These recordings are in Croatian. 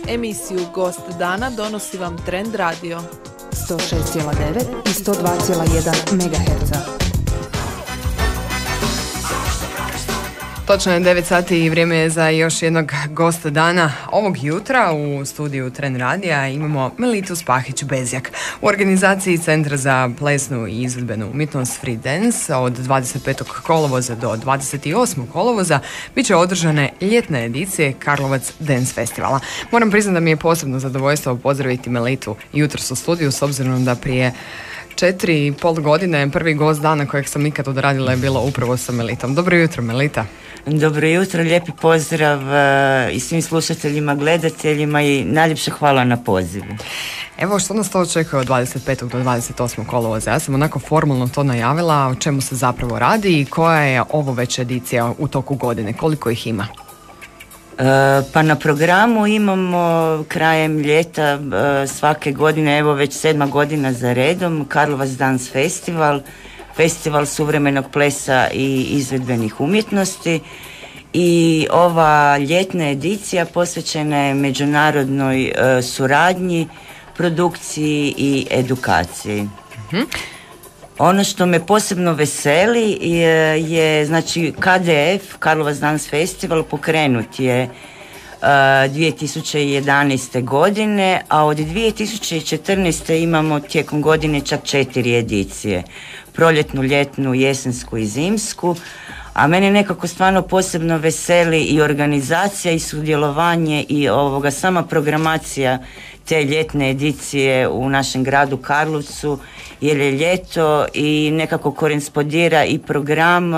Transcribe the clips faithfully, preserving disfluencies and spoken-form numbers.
Emisiju Gost dana donosi vam Trend Radio. sto šest zarez devet i sto dva zarez jedan megaherca. Točno je devet sati i vrijeme je za još jednog gosta dana. Ovog jutra u studiju Trend Radija imamo Melitu Spahić-Bezjak. U organizaciji Centra za plesnu i izvedbenu umjetnost Free Dance od dvadeset petog kolovoza do dvadeset osmog kolovoza bit će održane ljetne edicije Karlovac Dance Festivala. Moram priznati da mi je posebno zadovoljstvo pozdraviti Melitu jutros u studiju, s obzirom da prije četiri i pol godine prvi gost dana kojeg sam ikad odradila je bilo upravo sa Melitom. Dobro jutro, Melita. Dobro jutro, lijepi pozdrav uh, i svim slušateljima, gledateljima i najljepše hvala na pozivu. Evo, što nas to očekuje od dvadeset petog do dvadeset osmog kolovoza? Ja sam onako formalno to najavila, o čemu se zapravo radi i koja je ovo već edicija u toku godine, koliko ih ima? Uh, pa na programu imamo krajem ljeta uh, svake godine, evo već sedma godina za redom, Karlovac Dance Festival, festival suvremenog plesa i izvedbenih umjetnosti, i ova ljetna edicija posvećena je međunarodnoj uh, suradnji, produkciji i edukaciji. Uh-huh. Ono što me posebno veseli je, je znači K D F, Karlovac Dance Festival, pokrenut je uh, dvije tisuće jedanaeste. godine, a od dvije tisuće četrnaeste. imamo tijekom godine čak četiri edicije. Proljetnu, ljetnu, jesensku i zimsku. A mene nekako stvarno posebno veseli i organizacija i sudjelovanje i ovoga sama programacija te ljetne edicije u našem gradu Karlovcu, jer je ljeto i nekako korespondira i program,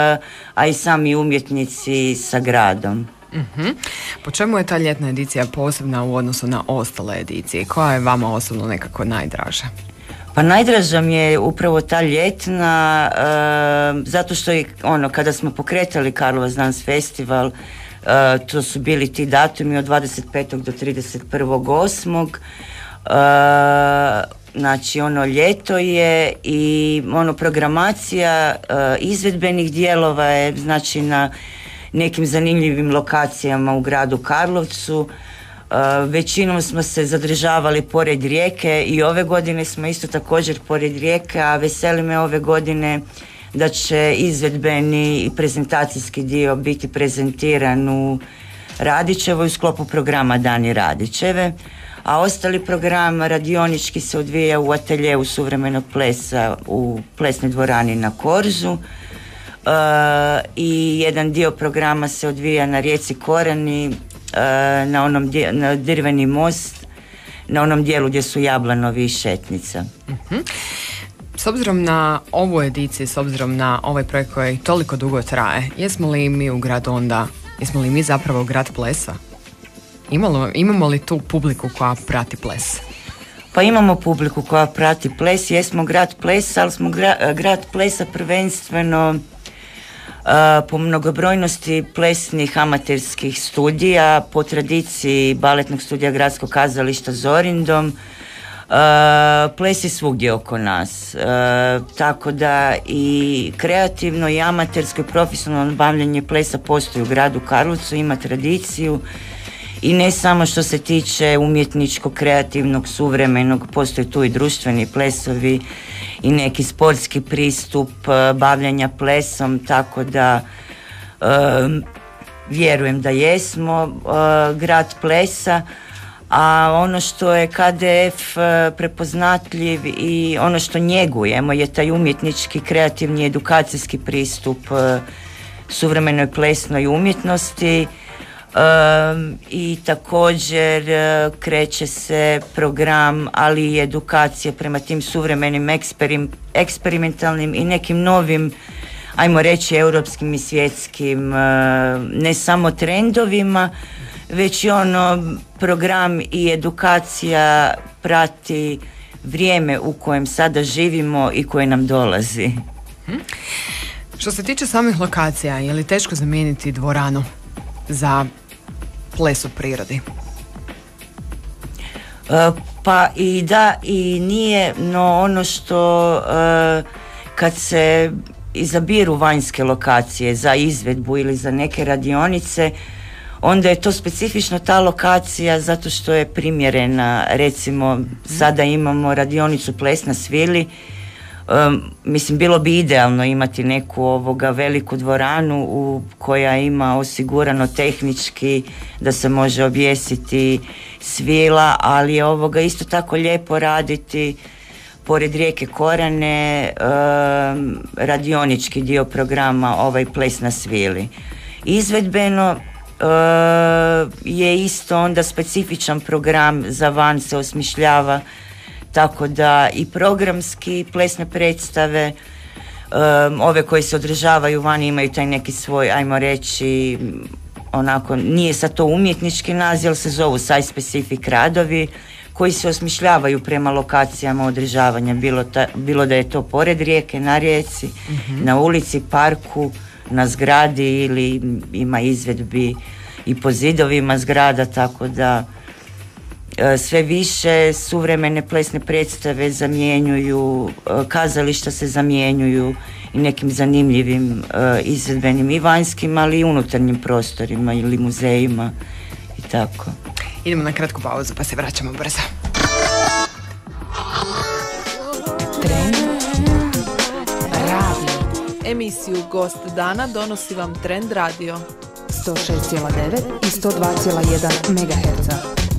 a i sami umjetnici sa gradom. Uh-huh. Po čemu je ta ljetna edicija posebna u odnosu na ostale edicije? Koja je vama osobno nekako najdraža? Pa najdraža mi je upravo ta ljetna, uh, zato što je ono, kada smo pokretali Karlovac Dance Festival, uh, to su bili ti datumi od dvadeset petog do trideset prvog osmog Uh, znači ono ljeto je i ono programacija uh, izvedbenih dijelova je znači na nekim zanimljivim lokacijama u gradu Karlovcu. Uh, većinom smo se zadržavali pored rijeke i ove godine smo isto također pored rijeke, a veseli me ove godine da će izvedbeni i prezentacijski dio biti prezentiran u Radićevoj u sklopu programa Dani Radićeve, a ostali program radionički se odvija u ateljeu suvremenog plesa u plesnoj dvorani na Korzu. Uh, i jedan dio programa se odvija na rijeci Korani, uh, na onom dje, na drveni most, na onom dijelu gdje su Jablanovi i Šetnica. Uh-huh. S obzirom na ovu ediciju, s obzirom na ovaj projekt koji toliko dugo traje, jesmo li mi u gradu onda, jesmo li mi zapravo grad plesa? Imamo, imamo li tu publiku koja prati ples? Pa imamo publiku koja prati ples, jesmo grad plesa, ali smo gra, grad plesa prvenstveno uh, po mnogobrojnosti plesnih amaterskih studija, po tradiciji baletnog studija Gradskog kazališta Zorindom. Uh, ples je svugdje oko nas, uh, tako da i kreativno i amatersko i profesionalno bavljenje plesa postoji u gradu Karlovcu, ima tradiciju. I ne samo što se tiče umjetničkog, kreativnog, suvremenog, postoje tu i društveni plesovi i neki sportski pristup uh, bavljanja plesom, tako da um, vjerujem da jesmo uh, grad plesa, a ono što je K D F uh, prepoznatljiv i ono što njegujemo je taj umjetnički, kreativni, edukacijski pristup uh, suvremenoj plesnoj umjetnosti. Um, i također uh, kreće se program, ali i edukacija prema tim suvremenim eksperim, eksperimentalnim i nekim novim, ajmo reći, europskim i svjetskim uh, ne samo trendovima, već i ono program i edukacija prati vrijeme u kojem sada živimo i koje nam dolazi. Hmm. Što se tiče samih lokacija, je li teško zamijeniti dvoranu za ples u prirodi? Uh, pa i da i nije, no ono što uh, kad se izabiru vanjske lokacije za izvedbu ili za neke radionice, onda je to specifično ta lokacija zato što je primjerena. Recimo sada imamo radionicu Ples na svili. Um, mislim, bilo bi idealno imati neku ovoga veliku dvoranu u, koja ima osigurano tehnički da se može objesiti svila, ali je ovoga isto tako lijepo raditi pored rijeke Korane um, radionički dio programa ovaj Ples na svili. Izvedbeno uh, je isto onda specifičan program za van se osmišljava, tako da i programski plesne predstave, um, ove koje se održavaju vani imaju taj neki svoj, ajmo reći, onako, nije sad to umjetnički naziv, ali se zovu site specific radovi koji se osmišljavaju prema lokacijama održavanja, bilo, ta, bilo da je to pored rijeke, na rijeci, mm-hmm. na ulici, parku, na zgradi ili ima izvedbi i po zidovima zgrada, tako da sve više suvremene plesne predstave zamjenjuju, kazališta se zamjenjuju i nekim zanimljivim uh, izvedbenim i vanjskim, ali i unutarnjim prostorima ili muzejima i tako. Idemo na kratku pauzu pa se vraćamo brzo. Trend radio. Emisiju Gost dana donosi vam Trend radio. sto šest zarez devet i sto dva zarez jedan megaherca.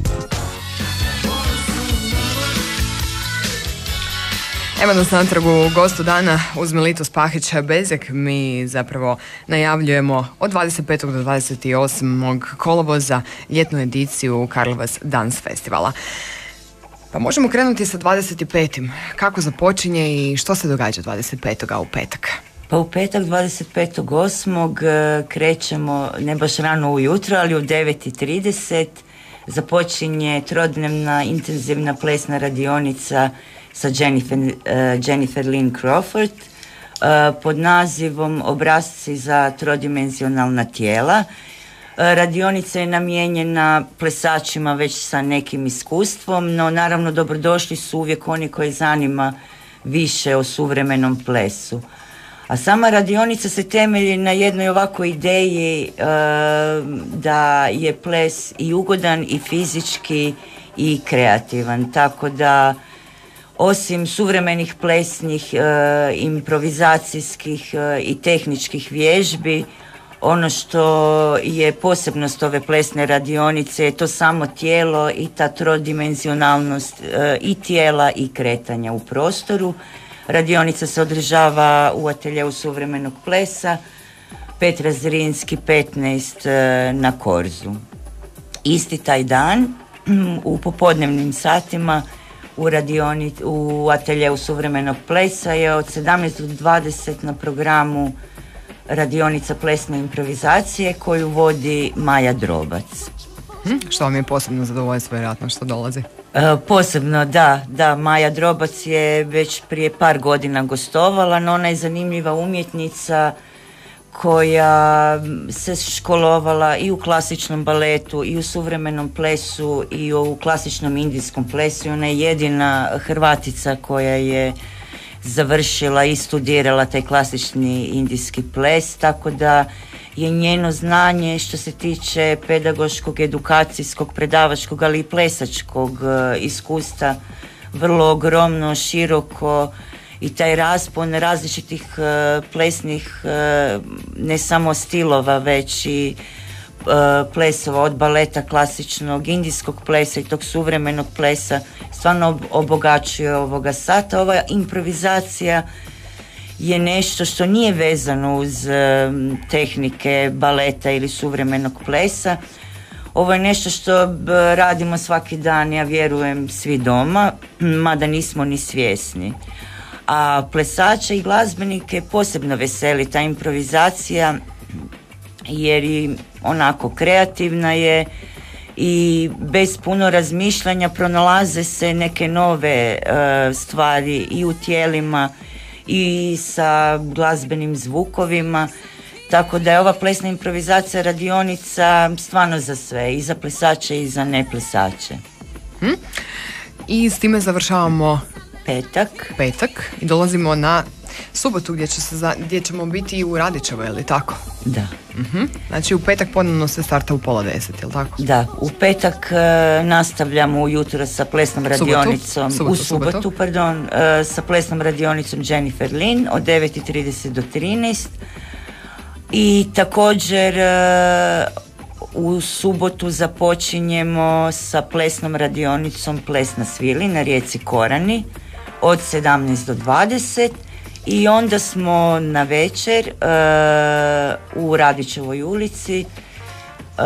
Evo nas natrag u Gostu dana uz Melitu Spahić-Bezjak. Mi zapravo najavljujemo od dvadeset petog do dvadeset osmog kolovoza ljetnu ediciju Karlovac Dance Festivala. Pa možemo krenuti sa dvadeset petim Kako započinje i što se događa dvadeset petog u petak? Pa u petak dvadeset petog osmog krećemo ne baš rano ujutro, ali u devet i trideset započinje trodnevna intenzivna plesna radionica sa Jennifer, uh, Jennifer Lynn Crawford uh, pod nazivom Obrasci za trodimenzionalna tijela. Uh, radionica je namijenjena plesačima već sa nekim iskustvom, no naravno dobrodošli su uvijek oni koji zanima više o suvremenom plesu. A sama radionica se temelji na jednoj ovakvoj ideji uh, da je ples i ugodan i fizički i kreativan, tako da osim suvremenih plesnih, e, improvizacijskih e, i tehničkih vježbi, ono što je posebnost ove plesne radionice je to samo tijelo i ta trodimenzionalnost e, i tijela i kretanja u prostoru. Radionica se održava u ateljeu suvremenog plesa Petra Zrinski petnaest e, na Korzu. Isti taj dan u popodnevnim satima u radioni, u ateljeu suvremenog plesa je od sedamnaest do dvadeset na programu radionica plesne improvizacije koju vodi Maja Drobac. Hm, što vam je posebno zadovoljstvo vjerojatno što dolazi? E, posebno, da, da, Maja Drobac je već prije par godina gostovala, no ona je zanimljiva umjetnica koja se školovala i u klasičnom baletu i u suvremenom plesu i u klasičnom indijskom plesu. Ona je jedina Hrvatica koja je završila i studirala taj klasični indijski ples, tako da je njeno znanje što se tiče pedagoškog, edukacijskog, predavačkog, ali i plesačkog iskustva vrlo ogromno, široko. I taj raspon različitih uh, plesnih, uh, ne samo stilova, već i uh, plesova od baleta, klasičnog, indijskog plesa i tog suvremenog plesa stvarno ob- obogaćuje ovoga sata. Ova improvizacija je nešto što nije vezano uz uh, tehnike baleta ili suvremenog plesa. Ovo je nešto što b- radimo svaki dan, ja vjerujem, svi doma, mada nismo ni svjesni. A plesače i glazbenike posebno veseli ta improvizacija jer i onako kreativna je i bez puno razmišljanja pronalaze se neke nove uh, stvari i u tijelima i sa glazbenim zvukovima, tako da je ova plesna improvizacija radionica stvarno za sve, i za plesače i za neplesače. Hm? I s time završavamo Petak. Petak i dolazimo na subotu gdje, će se za, gdje ćemo biti i u Radićevoj, je li tako? Da. Uh-huh. Znači u petak ponovno se starta u pola deset, je li tako? Da, u petak e, nastavljamo ujutro sa plesnom radionicom, subotu, u subotu, subotu. pardon, e, sa plesnom radionicom Jennifer Lin od devet i trideset do trinaest. I također e, u subotu započinjemo sa plesnom radionicom Ples na svili na rijeci Korani od sedamnaest do dvadeset. I onda smo na večer uh, u Radićevoj ulici uh,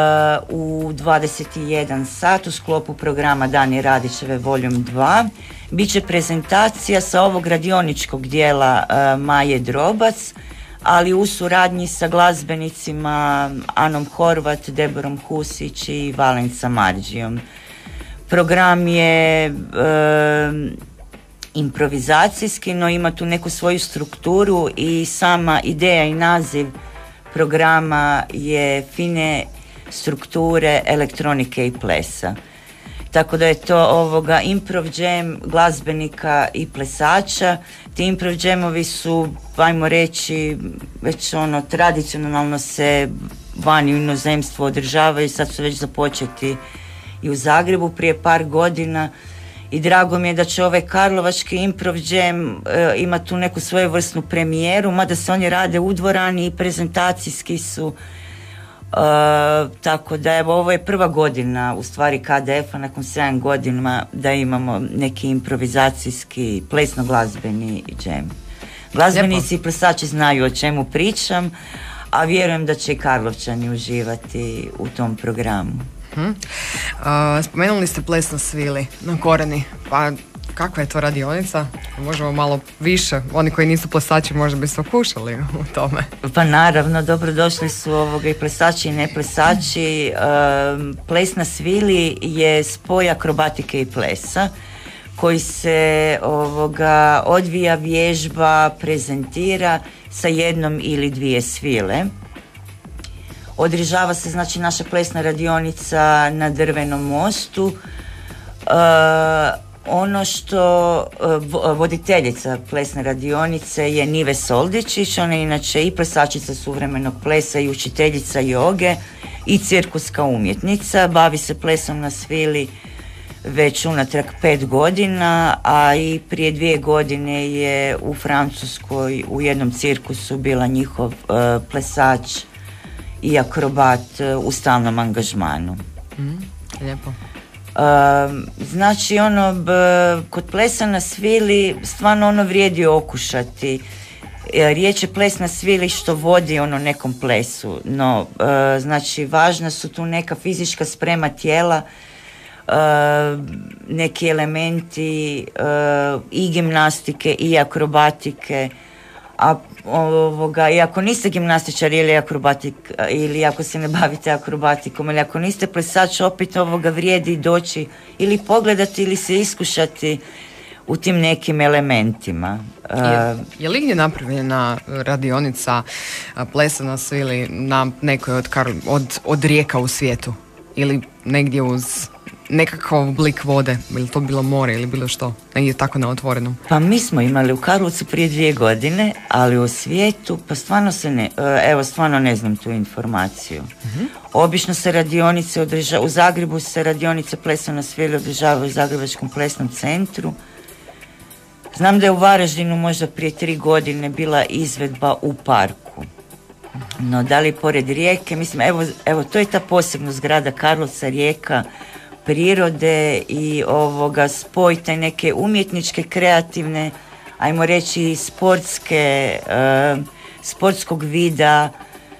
u dvadeset jedan sat u sklopu programa Dani Radićeve Voljum dva biće prezentacija sa ovog radioničkog dijela uh, Maje Drobac, ali u suradnji sa glazbenicima Anom Horvat, Deborom Husić i Valen Samardžijom. Program je uh, improvizacijski, no ima tu neku svoju strukturu i sama ideja i naziv programa je fine strukture elektronike i plesa. Tako da je to ovoga improv jam glazbenika i plesača. Ti improv jamovi su, ajmo reći, već ono tradicionalno se vani u inozemstvu održavaju, sad su već započeti i u Zagrebu prije par godina. I drago mi je da će ovaj karlovački improv jam e, ima tu neku svojevrsnu premijeru, mada se oni rade u dvorani i prezentacijski su. E, tako da evo, ovo je prva godina u stvari K D F-a nakon sedam godina da imamo neki improvizacijski plesno-glazbeni jam. Glazbenici i plesači znaju o čemu pričam, a vjerujem da će i Karlovčani uživati u tom programu. Hmm. Uh, spomenuli ste Ples na svili na Korani, pa kakva je to radionica? Možemo malo više, oni koji nisu plesači možda bi se okušali u tome. Pa naravno, dobrodošli su ovoga i plesači i neplesači. Uh, Ples na svili je spoj akrobatike i plesa koji se ovoga odvija, vježba, prezentira sa jednom ili dvije svile. Održava se znači naša plesna radionica na Drvenom mostu. E, ono što e, voditeljica plesne radionice je Nive Soldičić, ona je inače i plesačica suvremenog plesa i učiteljica joge i cirkuska umjetnica. Bavi se plesom na svili već unatrag pet godina, a i prije dvije godine je u Francuskoj u jednom cirkusu bila njihov e, plesač i akrobat u stalnom angažmanu. Mm, lijepo. Uh, znači ono b, kod plesa na svili stvarno ono vrijedi okušati. Riječ je ples na svili što vodi ono nekom plesu, no uh, znači važna su tu neka fizička sprema tijela, uh, neki elementi uh, i gimnastike i akrobatike. A ovoga, i ako niste gimnastičar ili akrobatik, ili ako se ne bavite akrobatikom, ili ako niste plesač, opet ovoga vrijedi doći ili pogledati ili se iskušati u tim nekim elementima. Je, je li gdje napravljena radionica plesa na svili na nekoj od, kar, od, od rijeka u svijetu? Ili negdje uz nekakav oblik vode, ili to bilo more ili bilo što, negdje tako na otvorenom? Pa mi smo imali u Karlovcu prije dvije godine, ali u svijetu, pa stvarno se ne, evo stvarno ne znam tu informaciju. Uh-huh. Obično se radionice održavaju, u Zagrebu se radionice plesa na svili održavaju u Zagrebačkom plesnom centru. Znam da je u Varaždinu možda prije tri godine bila izvedba u parku. No da li pored rijeke, mislim, evo, evo to je ta posebnost grada Karlovca, rijeka, prirode i ovoga spoj te neke umjetničke, kreativne, ajmo reći sportske, uh, sportskog vida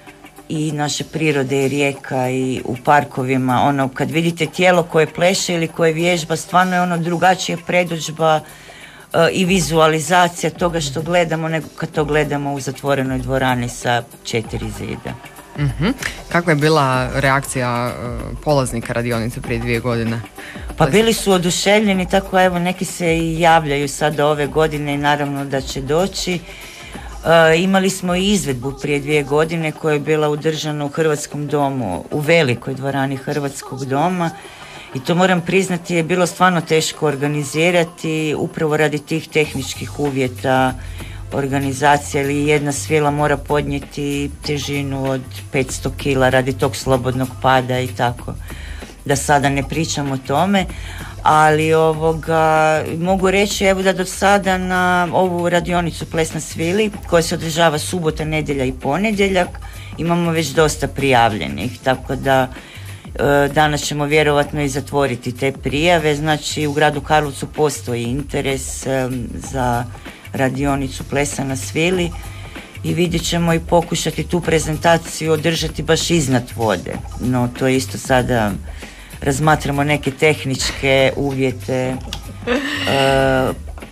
i naše prirode i rijeka i u parkovima. Ono, kad vidite tijelo koje pleše ili koje vježba, stvarno je ono drugačija predodžba uh, i vizualizacija toga što gledamo nego kad to gledamo u zatvorenoj dvorani sa četiri zida. Mm-hmm. Kakva je bila reakcija uh, polaznika radionice prije dvije godine? Pa bili su oduševljeni, tako evo neki se i javljaju sada ove godine i naravno da će doći. Uh, imali smo i izvedbu prije dvije godine koja je bila održana u Hrvatskom domu, u velikoj dvorani Hrvatskog doma, i to moram priznati je bilo stvarno teško organizirati upravo radi tih tehničkih uvjeta organizacija ili jedna svila mora podnijeti težinu od petsto kila radi tog slobodnog pada i tako. Da sada ne pričam o tome, ali ovoga, mogu reći evo da do sada na ovu radionicu Ples na svili koja se održava subota, nedjelja i ponedjeljak imamo već dosta prijavljenih, tako da e, danas ćemo vjerovatno i zatvoriti te prijave. Znači u gradu Karlovcu postoji interes e, za radionicu Plesa na svili i vidjet ćemo i pokušati tu prezentaciju održati baš iznad vode, no to isto sada razmatramo neke tehničke uvjete. Uh,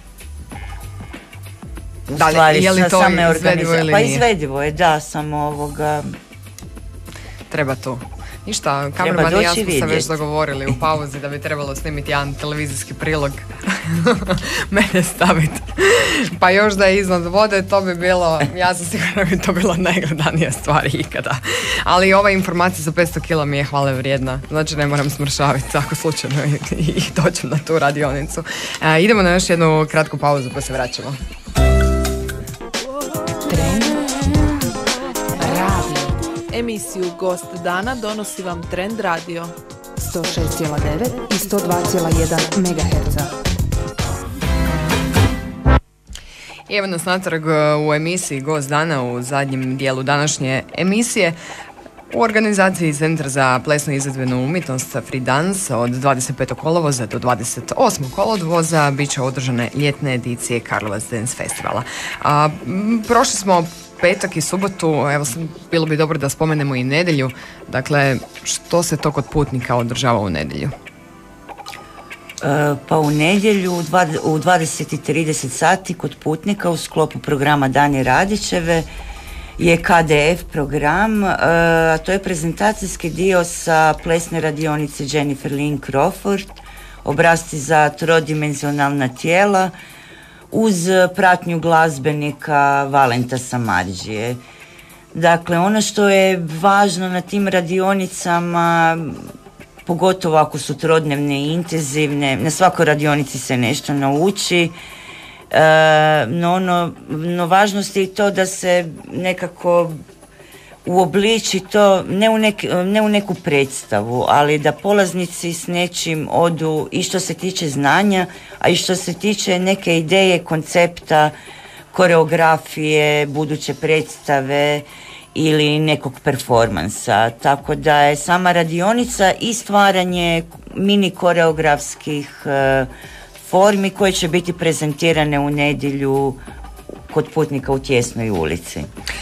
u da, stvari, je li to same izvedivo ili pa nije? izvedivo je, da, samo ovoga... Treba to. Ništa, kamerman i ja smo se već dogovorili u pauzi da bi trebalo snimiti jedan televizijski prilog. Mene staviti. Pa još da je iznad vode, to bi bilo, ja sam sigurna da bi to bilo najgledanija stvar ikada. Ali ova informacija za petsto kila mi je hvale vrijedna. Znači ne moram smršaviti ako slučajno i, i dođem na tu radionicu. E, idemo na još jednu kratku pauzu pa se vraćamo. Emisiju Gost dana donosi vam Trend Radio. sto šest zarez devet i sto dva zarez jedan megaherca. I evo nas natrag u emisiji Gost dana u zadnjem dijelu današnje emisije. U organizaciji Centra za plesnu i izvedbenu umjetnost Free Dance od dvadeset petog kolovoza do dvadeset osmog kolovoza bit će održane ljetne edicije Karlovac Dance Festivala. A, m, prošli smo petak i subotu, evo bilo bi dobro da spomenemo i nedjelju. Dakle, što se to kod putnika održava u nedjelju? E, pa u nedjelju u dvadeset i trideset sati kod putnika u sklopu programa Dani Radićeve je K D F program, a to je prezentacijski dio sa plesne radionice Jennifer Lynn Crawford, obrasci za trodimenzionalna tijela, uz pratnju glazbenika Valenta Samarđije. Dakle, ono što je važno na tim radionicama, pogotovo ako su trodnevne i intenzivne, na svakoj radionici se nešto nauči, e, no, ono, no važnost je i to da se nekako uobliči to, ne u, nek, ne u neku predstavu, ali da polaznici s nečim odu i što se tiče znanja, a i što se tiče neke ideje, koncepta, koreografije, buduće predstave ili nekog performansa. Tako da je sama radionica i stvaranje mini koreografskih uh, formi koje će biti prezentirane u nedjelju kod putnika u Tjesnoj ulici.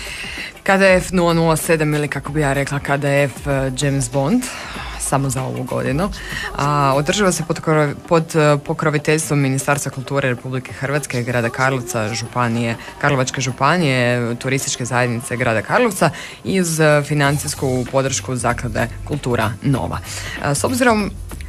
K D F nula nula sedam ili kako bi ja rekla K D F James Bond, samo za ovu godinu. A, održava se pod, pod pokroviteljstvom Ministarstva kulture Republike Hrvatske, grada Karlovca, županije, Karlovačke županije, turističke zajednice grada Karlovca i uz financijsku podršku Zaklade Kultura Nova. A, s obzirom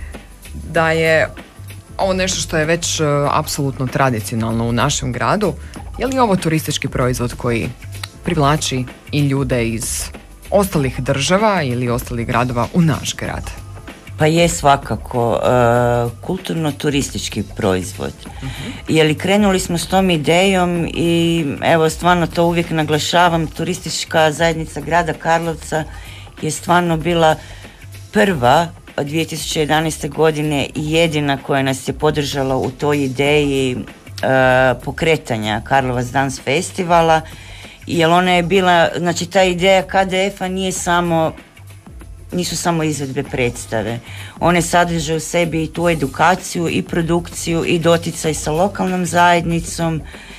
da je ovo nešto što je već uh, apsolutno tradicionalno u našem gradu, je li ovo turistički proizvod koji privlači i ljude iz ostalih država ili ostalih gradova u naš grad? Pa je svakako uh, kulturno-turistički proizvod. Uh-huh. Jer krenuli smo s tom idejom i evo stvarno to uvijek naglašavam, turistička zajednica grada Karlovca je stvarno bila prva od dvije tisuće jedanaeste. godine i jedina koja nas je podržala u toj ideji uh, pokretanja Karlovac Dance Festivala, jer ona je bila, znači ta ideja K D F-a nije samo, nisu samo izvedbe predstave. One sadrže u sebi i tu edukaciju i produkciju i doticaj sa lokalnom zajednicom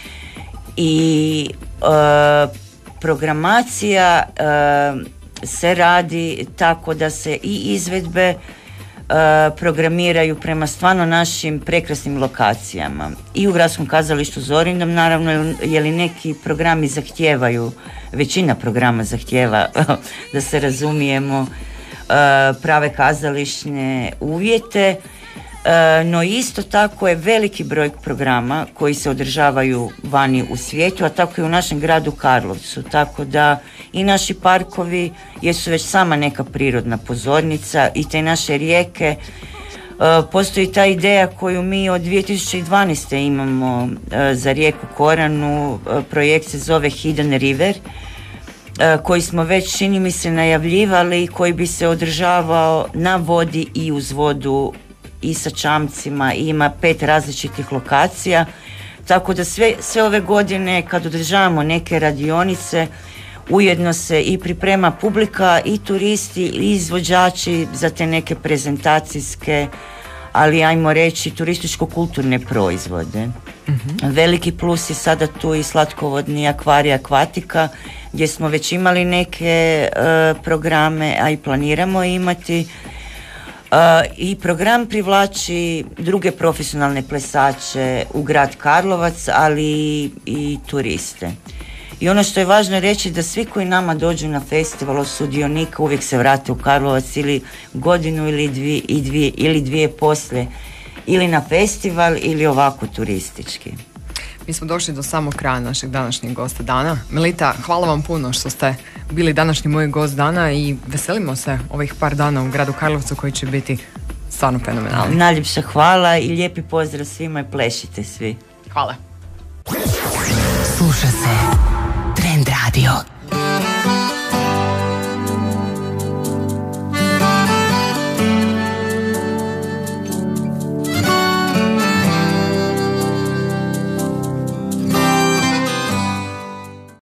i uh, programacija uh, se radi tako da se i izvedbe uh, programiraju prema stvarno našim prekrasnim lokacijama. I u Gradskom kazalištu Zorindom, naravno, jer neki programi zahtijevaju, većina programa zahtijeva, da se razumijemo, uh, prave kazališne uvjete, uh, no isto tako je veliki broj programa koji se održavaju vani u svijetu, a tako i u našem gradu Karlovcu, tako da i naši parkovi jesu već sama neka prirodna pozornica i te naše rijeke Postoji ta ideja koju mi od dvije tisuće dvanaeste imamo za rijeku Koranu, projekt se zove Hidden River, koji smo već, čini mi se, najavljivali, koji bi se održavao na vodi i uz vodu i sa čamcima, i ima pet različitih lokacija, tako da sve, sve ove godine kad održavamo neke radionice, ujedno se i priprema publika i turisti i izvođači za te neke prezentacijske, ali ajmo reći turističko-kulturne proizvode. Mm-hmm. Veliki plus je sada tu i slatkovodni akvarij Akvatika, gdje smo već imali neke uh, programe, a i planiramo imati. Uh, I program privlači druge profesionalne plesače u grad Karlovac, ali i, i turiste. I ono što je važno reći, da svi koji nama dođu na festival od sudionika uvijek se vrate u Karlovac ili godinu ili dvije, i dvije, ili dvije poslije, ili na festival ili ovako turistički. Mi smo došli do samog kraja našeg današnjeg gosta dana. Melita, hvala vam puno što ste bili današnji moj gost dana i veselimo se ovih par dana u gradu Karlovcu koji će biti stvarno fenomenalni. Najljepša hvala i lijepi pozdrav svima i plešite svi. Hvala. Sluša se Trend Radio.